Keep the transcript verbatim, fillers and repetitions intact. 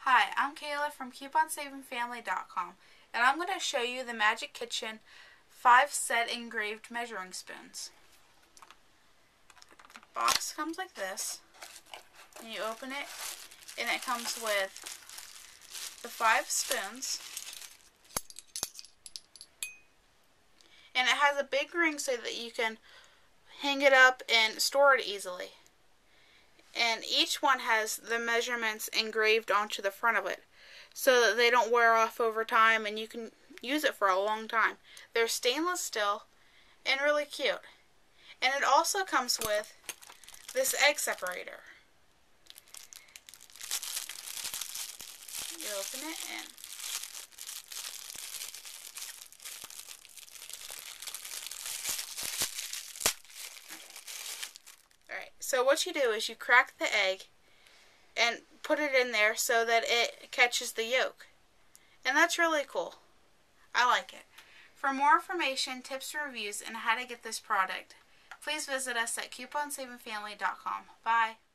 Hi, I'm Kayla from coupon saving family dot com, and I'm going to show you the Magi Kuchen five set engraved measuring spoons. The box comes like this, and you open it, and it comes with the five spoons, and it has a big ring so that you can hang it up and store it easily. And each one has the measurements engraved onto the front of it so that they don't wear off over time and you can use it for a long time. They're stainless steel and really cute. And it also comes with this egg separator. You open it and Alright, so what you do is you crack the egg and put it in there so that it catches the yolk. And that's really cool. I like it. For more information, tips, and reviews, and how to get this product, please visit us at coupon saving family dot com. Bye.